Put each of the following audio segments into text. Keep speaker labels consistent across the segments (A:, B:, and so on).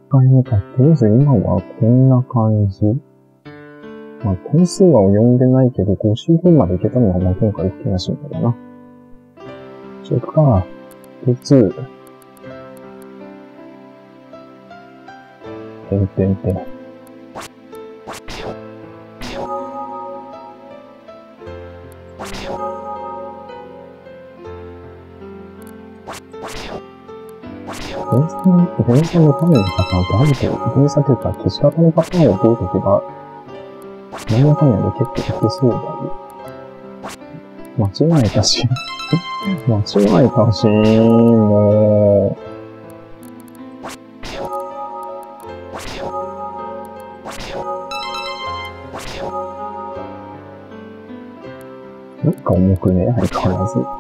A: 回目か。とりあえず今はこんな感じ。まあ、点数は読んでないけど、50分までいけたのがまあ今回大きな進歩だな。ちょっとか。鉄。てんてんてん。電車のためのパターンってあると、電車というか消し方のパターンを覚えとけば、何やかんやで結構いけそうだよ。間違えたし。間違えたし、もう。なんか重くね、相変わらず。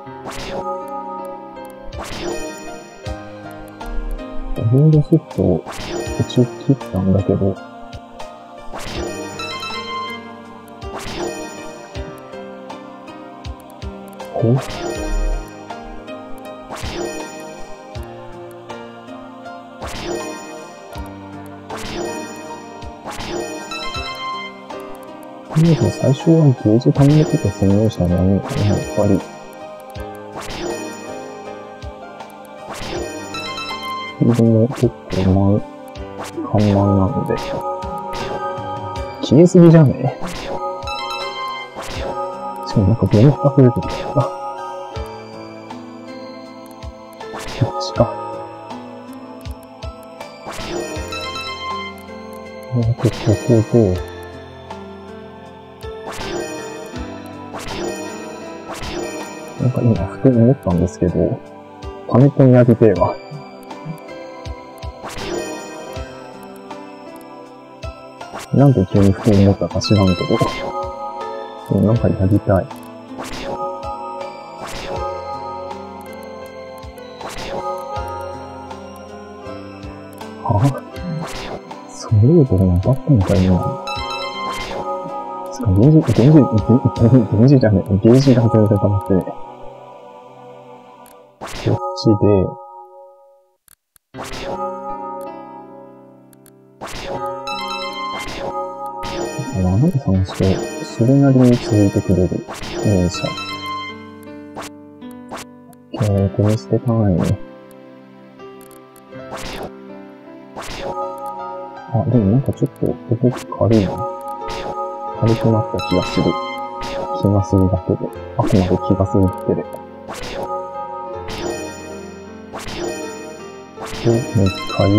A: フードシフトを途中切ったんだけど、最初はゲージ貯めてた専用車なのかな、やっぱり。でも結構看板なので。消えすぎじゃねえ？しかもなんかボロが増えてきた。こっちか。ここで、なんか今ふと思ったんですけど、パネコンやりてえわ。なんで急にふと思ったか知らんけど、なんかやりたい。そういうことが当たったのか今。つか、ゲージじゃねえ。ゲージが全然溜まってねえ。こっちで、なんで探して、それなりに続いてくれる電車。ゴミ捨てたいね。でもなんかちょっと動き軽いな。軽くなった気がする。気がするだけで。あくまで気がするだけで。で、もう一回。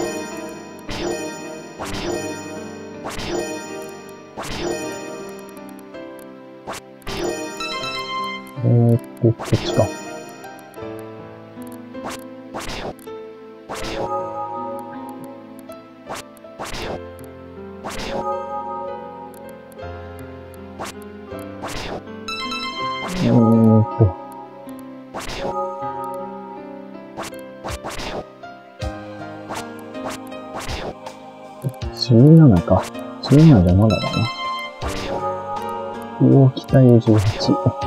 A: こっちか。17か。17じゃまだだな。北へ18。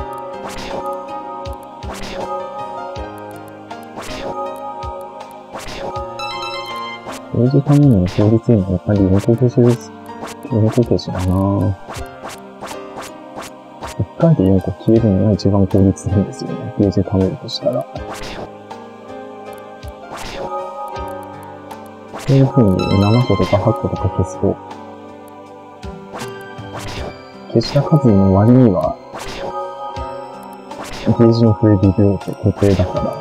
A: こういうための効率いいのはやっぱり4個消しです。4個消しだなぁ。1回で4個消えるのが一番効率いいんですよね。ゲージ貯めるとしたら。そういう風に7個とか8個とか消すと、消した数の割には、ゲージの増える量って固定だから、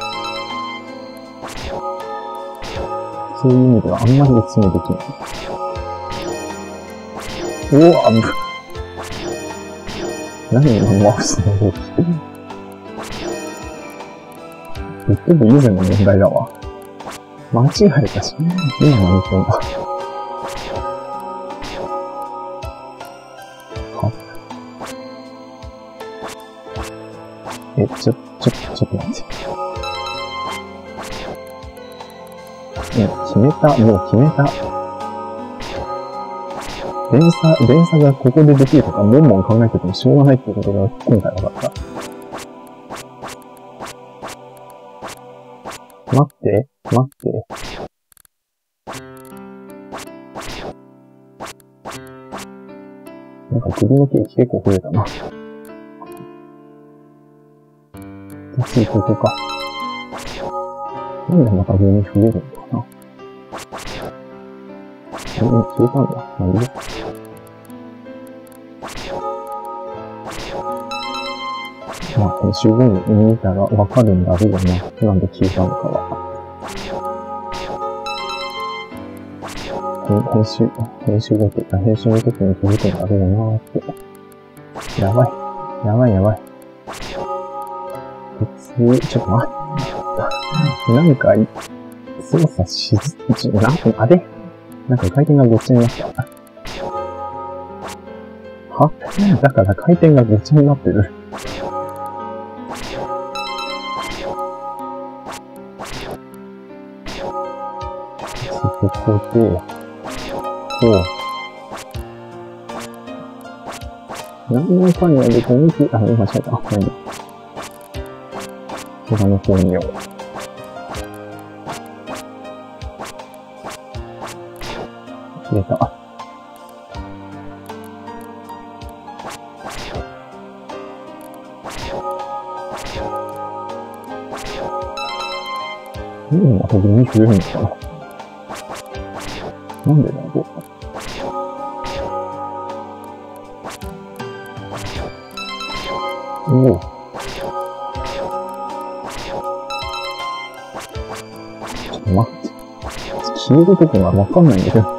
A: そういう意味ではあんまりお勧めできない。何今回すの動き。言っても以前の問題だわ。間違えたし、今のとは。ちょっと待って。もう決めた。連鎖がここでできるとか、もん考えててもしょうがないってことが今回分かった。待って。 なんか首のケーキ結構増えたな。次ここか。なんでまた上に増えるのかな。消えたんだ。まあいいよ。まあ、編集後に見たらわかるんだろうな。なんで消えたのかは。編集後っていうか、編集の時に気づくんだろうなーって。やばい。ちょっと待って。なんか、操作しず、あれなんか回転がごっちゃになった。は？だから回転がごっちゃになってる。ここで、何のかにやると見て、今違った。こちらの方によ。入れた。また上に増えるのかな。なんでだろう。おお。ちょっと待って。消えるとこがわかんないんだけど。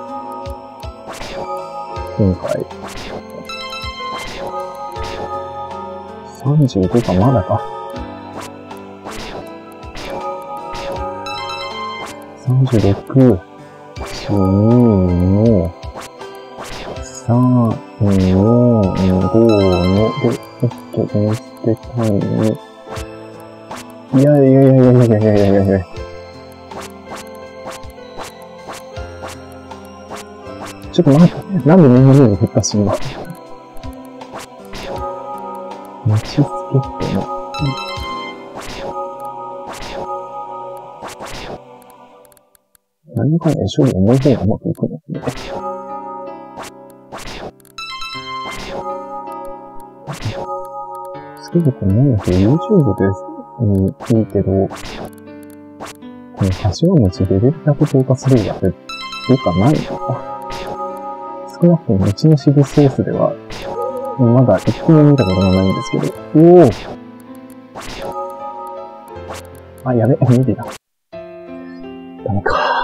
A: 今回。35かまだか。36。2の、3、4、5の、で、こうして単に、いや。ちょっと待って、なんでみんな目が振ったし今。持ちつけての、何かね、処理重い方がうまくいくんですね。好きでこの音楽 YouTube です。いいけど、この柏餅レベル100増加するやつ、どうかないのか。少なくともうちのシリソースでは、まだ一個も見たことがないんですけど、おお。あ、やべ、無理だ。ダメか。